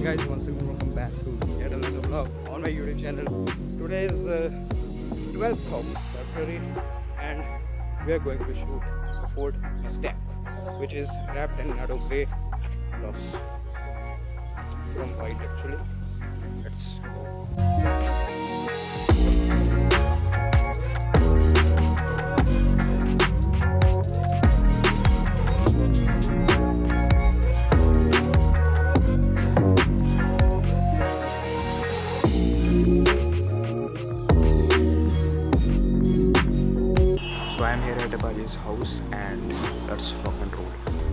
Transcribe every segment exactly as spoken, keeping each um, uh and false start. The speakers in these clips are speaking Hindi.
guys, once again welcome back to yet another vlog on my YouTube channel. Today is uh, twelfth of February and we are going to shoot a Ford Mustang which is wrapped in Nado grey gloss from white actually. Let's go. So I am here at Apache's house and let's rock and roll.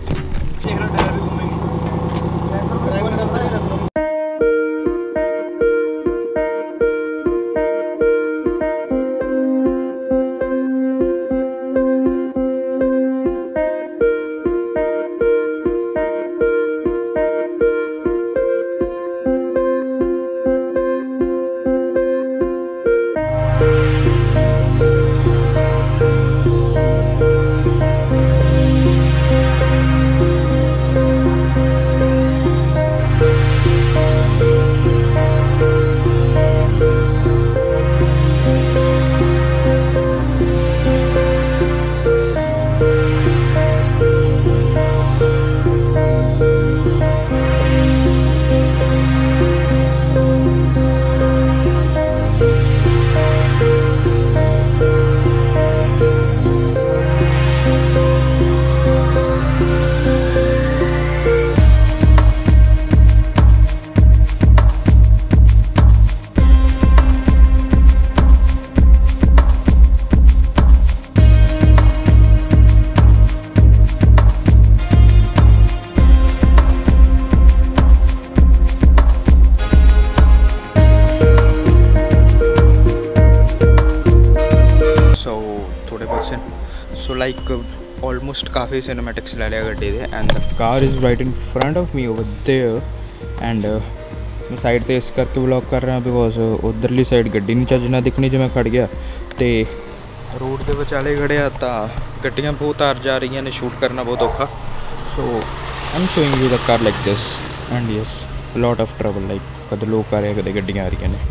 So like uh, almost काफ़ी cinematics ले लिया गड्डी दे and the car is right in front of me over there and uh, मैं साइड ते इस करके व्लॉग कर रहा बिकॉज उधरली साइड गड्डी नहीं चज ना दिखनी जो मैं खड़ गया तो रोड के विचाले खड़िया तो गड्डियाँ बहुत आ जा रही ने शूट करना बहुत औखा so I am showing you the car like this and yes lot of trouble like कद लोग आ रहे कद गड्डियाँ आ रही ने.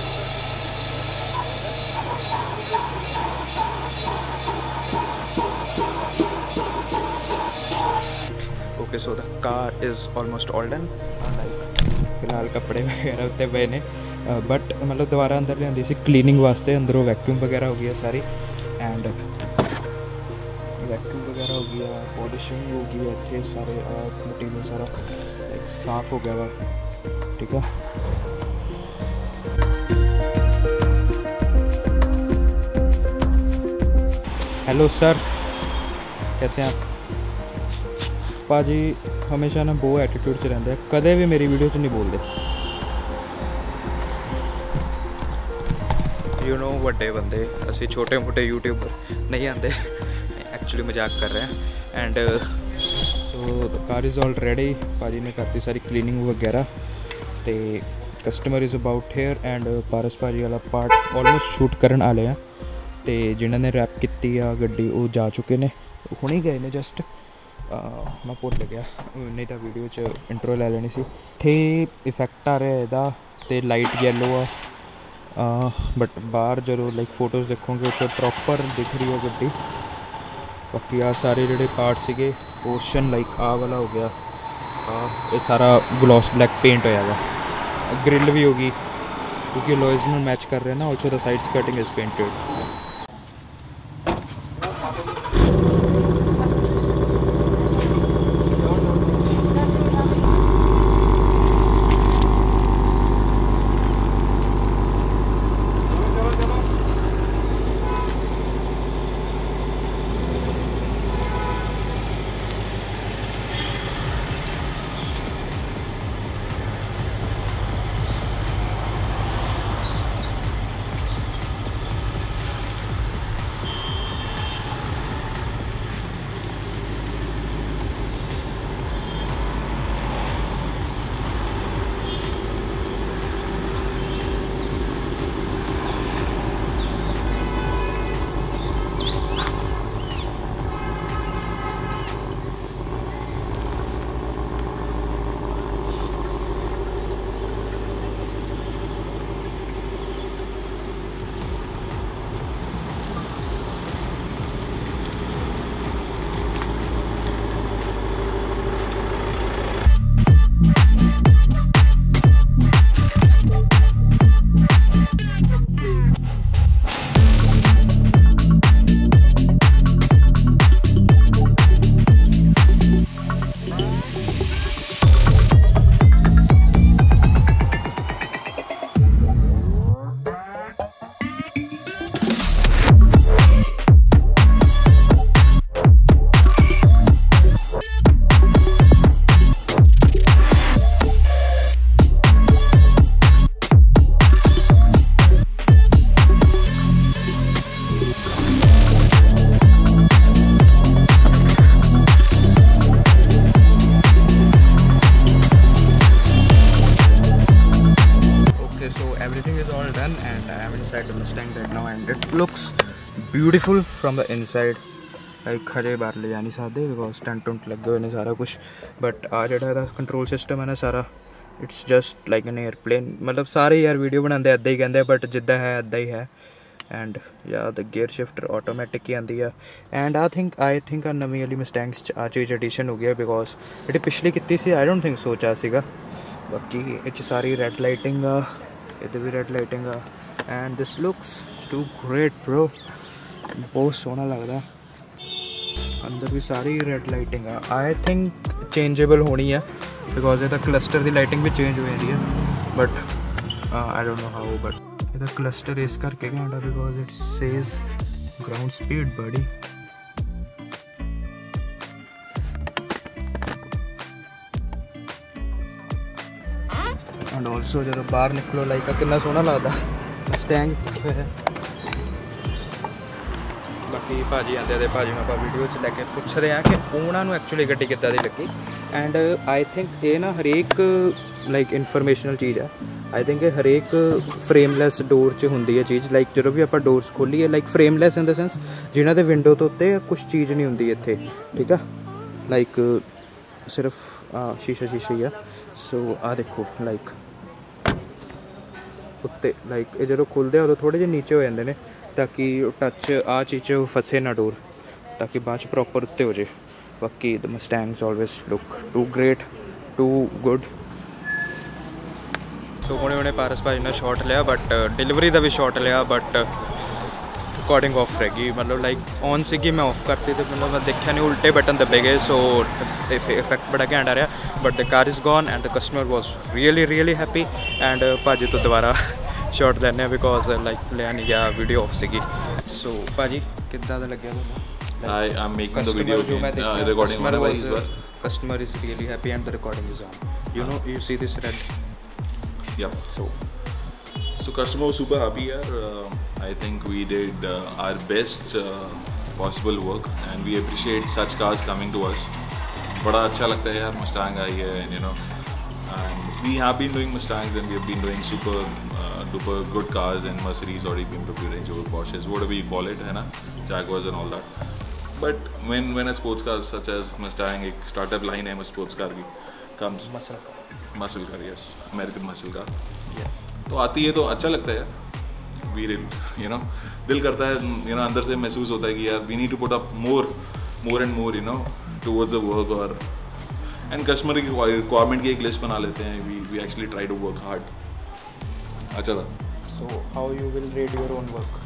Okay, so the car is almost all done. Like फिलहाल कपड़े वगैरह उत्ते पे ने बट मतलब दोबारा अंदर लियांदी सी क्लीनिंग वास्ते अंदरों वैक्यूम वगैरह हो गया सारी एंड वैक्यूम वगैरह हो गया पॉलिशिंग हो गई इतने सारे मटीरियल सारा लाइक साफ हो गया वा ठीक है. हेलो सर कैसे हैं आप? भाजी हमेशा ना बहुत एटीट्यूड च रहंदे कदे भी मेरी वीडियो च नहीं बोलते यू नो वड्डे बंदे असी छोटे मोटे यूट्यूबर नहीं आते एक्चुअली मजाक कर रहे हैं and so the car is all ready. भाजी ने करती सारी क्लीनिंग वगैरह तो customer is about here and Paras भाजी वाला पार्ट ऑलमोस्ट शूट करन आले हैं तो जिन्होंने रैप की आ गड्डी वो जा चुके ने हुणे गए ने जस्ट मैं भुल गया नहीं तो वीडियो च इंट्रो ले लेनी सी. थे इफेक्ट आ रहा है इहदा ते लाइट येलो आ बट बाहर जो लाइक फोटोज़ देखोगे तो प्रॉपर दिख रही है गड्डी. बाकी आ सारे जोड़े पार्ट सीगे पोर्शन लाइक आ वाला हो गया ये सारा ग्लॉस ब्लैक पेंट होया वा. ग्रिल भी होगी क्योंकि लॉयज में मैच कर रहे हैं ना. Also the side skirting is painted. looks beautiful from the inside. Like हजे बाहर ले जा नहीं सकते बिकॉज टेंट टुंट लगे हुए ने सारा कुछ, बट आ जो कंट्रोल सिस्टम है ना सारा, it's just like an airplane. मतलब सारे यार वीडियो बनाते इदा ही कहते बट जिदा है इदा ही है. एंड या द गेयर शिफ्टर ऑटोमैटिक ही आती है. And I think I think नवी वाली मस्टैंग्स आ चीज़ एडिशन हो गया बिकॉज जी पिछली की सी आई डोंट थिंक सोचा सीगा. बाकी ये सारी रैड लाइटिंग आ, इधर भी रैड लाइटिंग आ. And this looks too great bro, बहुत सोहना लगता. अंदर भी सारी रेड लाइटिंग है. आई थिंक चेंजेबल होनी है बिकॉज ये क्लस्टर की लाइटिंग भी चेंज हो जाती है. But I don't know how, but ये क्लस्टर इस करके घंटा because it says ground speed बड़ी. एंड ऑल्सो जो बाहर निकलो लाइक कितना सोहना लगता मस्टैंग है. बाकी भाजी आते तो भाजी में आप वीडियो च लैके पुछ रहे हैं कि उन्होंने एक्चुअली गड्डी किद्दां दी लगी. एंड आई थिंक ये ना हरेक लाइक इनफॉर्मेशनल चीज़ है. आई थिंक हरेक फ्रेमलैस डोर च होंदी है चीज़. लाइक जो भी आप डोर्स खोलीए like frameless in the sense जिन्हों के विंडो तो उत्ते कुछ चीज़ नहीं होंगी इत्थे. ठीक है, लाइक सिर्फ आ, शीशा शीशा ही है. सो आ देखो लाइक उत्ते लाइक जो खुलते उदों थोड़े जे नीचे हो जाते हैं ताकि टच आ चीज़ फसे ना डोर, ताकि बाद प्रॉपर उत्ते हो जाए. बाकी the Mustangs always look too great, too good. So हुणे हुणे पारस भाई ने शॉट लिया बट डिलीवरी का भी शॉट लिया बट रिकॉर्डिंग ऑफ रहेगी. मतलब लाइक ऑन सी मैं ऑफ करती तो मतलब मैं देखा नहीं उल्टे बटन दबे गए. सो इफेक्ट बड़ा घैंट आ रहा but the car is gone and the customer was really really happy. And भाजी तो दोबारा शॉट लैने बिकॉज लाइक लिया नहीं गया वीडियो ऑफ सी. सो भाजी कितना लगे I am making the video again, uh, recording on device as well. Customer is really happy and the recording is on. You know, you see this red. Yeah. So, so customer was super happy yaar. Uh, I think we did uh, our best uh, possible work and we appreciate such cars coming to us. बड़ा अच्छा लगता है यार Mustang आई है, you know. And we have been doing Mustangs and we have been doing super uh, duper good cars in Mercedes, Audi, B M W, Range Rover, Porsches, whatever you call it, है ना, Jaguars and all that. But when when a sports car such as Mustang, एक startup line है sports car की, comes muscle muscle car, yes, American muscle car, तो आती है तो अच्छा लगता है यार. We did, you know, दिल करता है, you know, अंदर से महसूस होता है कि यार we need to put up more, more and more, you know, towards the work. और and customer की requirement की एक list बना लेते हैं. We we actually try to work hard. अच्छा था. So how you will rate your own work?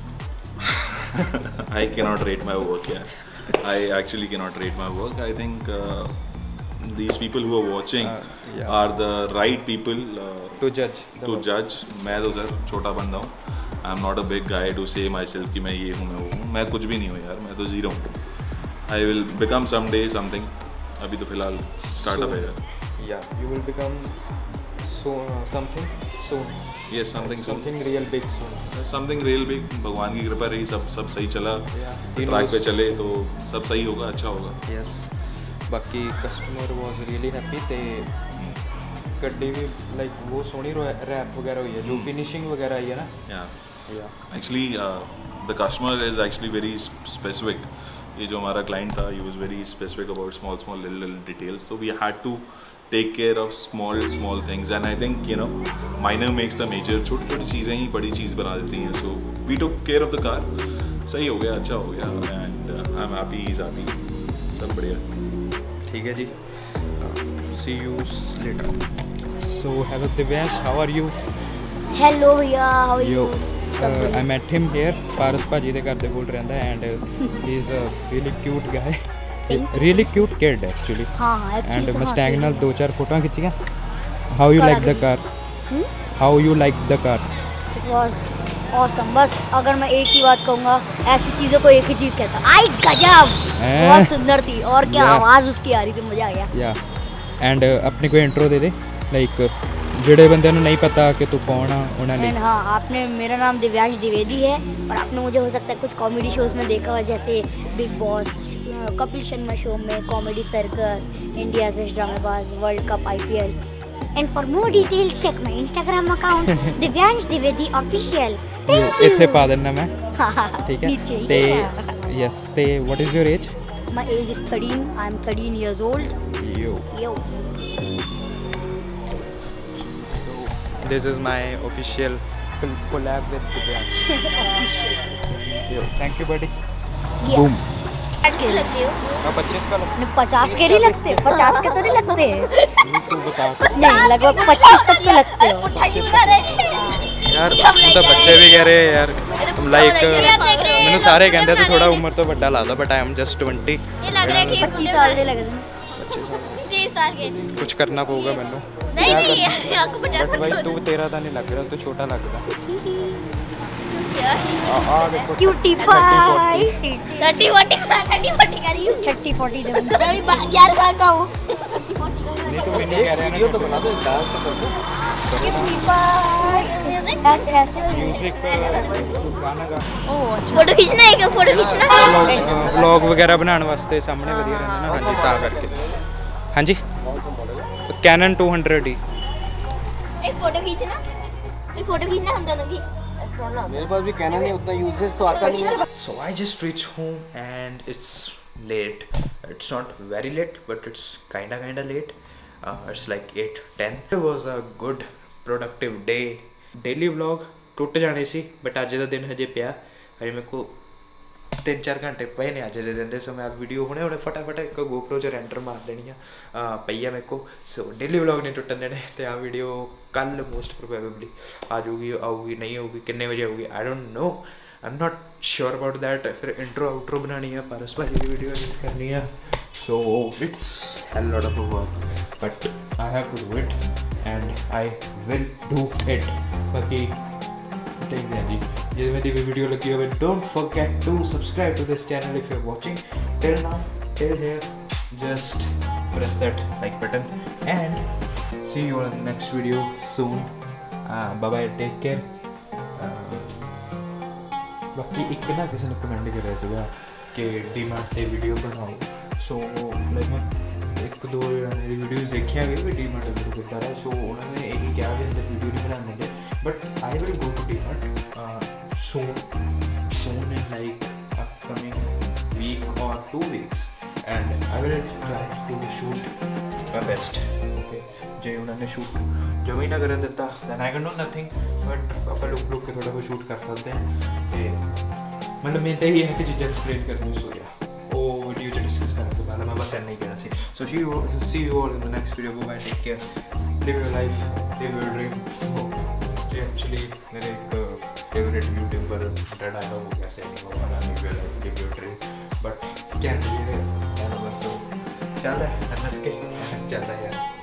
I cannot rate my work, yeah. I actually cannot rate my work. I think uh, these people who are watching uh, yeah. are the right people uh, to judge. To judge. मैं तो सर छोटा बंदा हूँ. I'm not a big guy to say myself कि मैं ये हूँ मैं वो हूँ. मैं कुछ भी नहीं हूँ यार. मैं तो zero हूँ. I will become someday something. अभी तो फिलहाल startup है यार. Yeah, you will become so uh, something soon. Yes, something soon. Something real big soon. Something real big. भगवान की कृपा रही, सब सब सही चला. ट्रैक पे चले तो सब सही होगा, अच्छा होगा. Yes. बाकी कस्टमर was really happy. ते गड्डी भी लाइक वो सोनी रैप वगैरह हुई है जो फिनिशिंग वगैरह आई है ना. Yeah. Yeah. Actually, uh, the customer is actually very specific. ये जो हमारा client था, he was very specific about small small little little details. So we had to take care of small small things and I think you know minor makes the major. छोटी छोटी चीज़ें ही बड़ी चीज़ बना देती हैं. So we took care of the car. सही हो गया, अच्छा हो गया and uh, I'm happy, he's happy. सब बढ़िया. ठीक है जी. See you later. So hello Divyansh, how are you? Hello भैया, how are you? Uh, I met him here. पारस भाजी ਦੇ ਘਰ ਦੇ ਕੋਲ ਰਹਿੰਦਾ and he is a really cute guy. Really cute kid actually. हाँ हाँ and actually. Mustang ਨਾਲ दो चार फोटोआं खिੱਚੀਆਂ. How you like the car? Hmm? How you like the car? It was awesome. बस अगर मैं एक ही बात कहूँगा, ऐसी चीज़ों को एक ही चीज़ कहता. आई गजब. बहुत सुंदर थी और क्या आवाज़ उसकी आ रही थी, मज़ा आ गया. Yeah. And अपने कोई इंट्रो दे दे like ਜਿਹੜੇ ਬੰਦਿਆਂ ਨੂੰ नहीं पता कि तू कौन आ उन्हें लिए. हाँ, आपने मेरा नाम दिव्यांश द्विवेदी है और आपने मुझे हो सकता है कुछ कॉमेडी शोज़ में देखा हुआ जैसे Bigg Boss, Kapil Sharma show में, comedy circus, India best Dramebaaz, world cup, IPL. And for more details check my Instagram account Divyansh Dwivedi official. Thank you. ਇੱਥੇ ਪਾ ਦਿੰਦਾ ਮੈਂ हाँ ਠੀਕ ਹੈ नीचे ही ਤੇ है। ਯੈਸ ਤੇ what is your age My age is thirteen. I'm thirteen years old. You Yo. this is my official col- collab with Divyansh Official. yo thank you buddy Yeah. boom पचास के लगते हो? अब पच्चीस का लग- नहीं, पचास के नहीं लगते, पचास के तो नहीं लगते। तू बता नहीं, लगभग पच्चीस तक तो लगते हो। यार ਹੁਣ ਤਾਂ ਬੱਚੇ ਵੀ ਕਹਿ ਰਹੇ ਆ ਯਾਰ ਲਾਈਕ ਮੈਨੂੰ ਸਾਰੇ ਕਹਿੰਦੇ ਤੂੰ ਥੋੜਾ ਉਮਰ ਤੋਂ ਵੱਡਾ ਲੱਗਦਾ but I am just twenty ये लग रहा है कि पच्चीस साल के लगे थे। तीस साल के ਕੁਝ ਕਰਨਾ ਪਊਗਾ ਮੈਨੂੰ नहीं नहीं आपको पचास बट साल भाई के तू तेरा तो नहीं लग रहा तू छोटा लगता क्या ही आ आ देखो cutie pie. Thirty forty thirty forty कर रही हूँ थर्टी फोर्टी अभी ग्यारह साल का हूँ नहीं तो मैं नहीं कह रहा ना तो बना दो डांस तो कर दो क्यूटी पाई। ऐसे ऐसे म्यूजिक गाना गा फोटो खींचना है क्या फोटो खींचना ਵਲੌਗ ਵਗੈਰਾ ਬਣਾਉਣ ਵਾਸਤੇ ਸਾਹਮਣੇ ਵਧੀਆ ਰਹਿੰਦਾ ਨਾ ਹਾਂਜੀ ਤਾਂ ਕਰਕੇ ਹਾਂਜੀ ਕੈਨਨ टू हंड्रेड ਹੀ एक फोटो खींचना एक फोटो खींचना हम दोनों की मेरे पास भी कैनन है उतना यूजेस तो आता नहीं है So I just reached home and it's late. It's not very late, but it's kinda kinda late. Uh, it's like eight ten. It was a good productive day. Daily vlog ਟੁੱਟ ਜਾਣੇ ਸੀ but ਅੱਜ ਦਾ ਦਿਨ ਹਜੇ ਪਿਆ ਹਜੇ ਮੇਰੇ ਕੋ ਤਿੰਨ ਚਾਰ ਘੰਟੇ ਪਏ ਨੇ ਅੱਜ ਦੇ ਦਿਨ ਦੇ ਸੋ ਮੈਂ ਵੀਡੀਓ ਹੁਣੇ ਹੁਣੇ ਫਟਾਫਟ ਇੱਕ GoPro 'ਚ ਰੈਂਟਰ ਮਾਰ ਦੇਣੀ ਆ ਪਈ ਆ ਮੇਰੇ ਕੋ ਸੋ ਡੇਲੀ ਵਲੌਗ ਨਹੀਂ ਟੁੱਟਣ ਦੇਣੇ ਤੇ ਆ ਵੀਡੀਓ ਕੱਲ ਮੋਸਟ ਪ੍ਰੋਬੇਬਲੀ ਆ ਜਾਊਗੀ ਆਊਗੀ ਨਹੀਂ ਆਊਗੀ ਕਿੰਨੇ ਵਜੇ ਆਊਗੀ I don't know I am not sure about that फिर इंट्रो आउट्रो बनानी है पारस भाई की वीडियो एडिट करनी है so it's a lot of work but I have to do it and I will do it बाकी देखते हैं जी ये मेरी वीडियो लगी हो don't forget to subscribe to this channel if you're watching till now till here just press that like button and see you on the next video soon uh, bye bye take care uh, ਬਾਕੀ ਇੱਕ ਨਾ ਕਿਸੇ ਨੇ ਕਮੈਂਟ ਕਰਿਆ ਸੀਗਾ ਕਿ ਡੀਮਾਰਟ ਤੇ ਵੀਡੀਓ ਬਣਾਓ ਸੋ ਲਾਈਕ ਮੈਂ ਇੱਕ ਦੋ ਮੇਰੀ ਵੀਡੀਓਜ਼ ਦੇਖੀਆਂ ਗਈ ਵੀ ਡੀਮਾਰਟ ਦਾ ਕਿੱਦਾਂ ਹੈ ਸੋ ਉਹਨਾਂ ਨੇ ਇਹੀ ਕਿਹਾ ਵੀ ਅੰਦਰ ਵੀਡੀਓ ਨਹੀਂ ਬਣਾਉਣ ਦਿੰਦੇ but I will go to DMart soon soon in like upcoming week or two weeks and I will try to shoot my best okay ਜੇ ਉਹਨਾਂ ਨੇ ਸ਼ੂਟ ਜੋ ਵੀ ਨਾ ਕਰਨ ਦਿੱਤਾ then I can do nothing but ਆਪਾਂ ਲੁਕ ਲੁਕ ਕੇ ਥੋੜਾ ਬਹੁਤ ਸ਼ੂਟ ਕਰ ਸਕਦੇ ਹਾਂ ਤੇ ਮਤਲਬ ਮੈਂ ਤਾਂ ਇਹ ਹੈ ਕਿ ਚੀਜ਼ਾਂ ਐਕਸਪਲੇਨ ਕਰਨੀ ਸੋ ਯਾ ਉਹ ਵੀਡੀਓ 'ਚ ਡਿਸਕਸ ਕਰਨ ਤੋਂ ਪਹਿਲਾਂ ਮੈਂ ਬਸ ਇੰਨਾ ਹੀ ਕਹਿਣਾ ਸੀ so see you see you all in the next video bye take care live your life live your dream ਤੇ ਐਕਚੁਅਲੀ ਮੇਰੇ ਇੱਕ ਫੇਵਰੇਟ ਯੂਟਿਊਬਰ ਦਾ ਡਾਇਲੌਗ ਹੋ ਗਿਆ ਸੀ live your life live your dream but can we ਇਹ ਸੋ ਚੱਲ ਰਿਹਾ ਨਸਕੇ ਚੱਲਦਾ ਯਾਰ